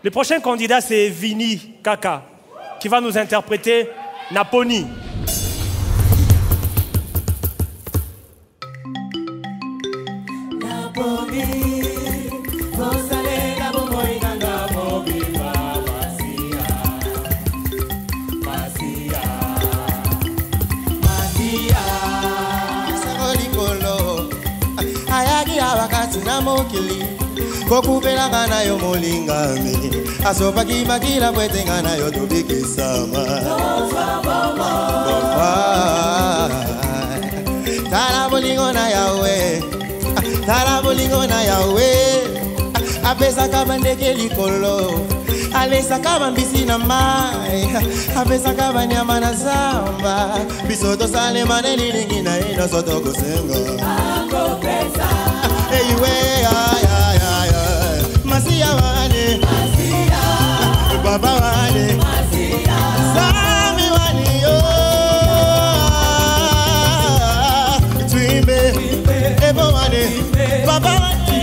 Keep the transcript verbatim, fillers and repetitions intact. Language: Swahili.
Le prochain candidat, c'est Vini Kaka, qui va nous interpréter Naponi. Kokupela kana yo molingami asopa kimakila kwete ngana yo tubiki sama tala bolingo na yawe tala bolingo na yawe apesa kama ndege likolo alesa kama mbisi na mai apesa kama nyama na zamba bisoto sale maneli lingina ino soto kusenga akopesa hey we ay Masia wane, Masia, Baba wane, Masia, Sami wane yo, Twimbe, Ebo wane, Baba wane.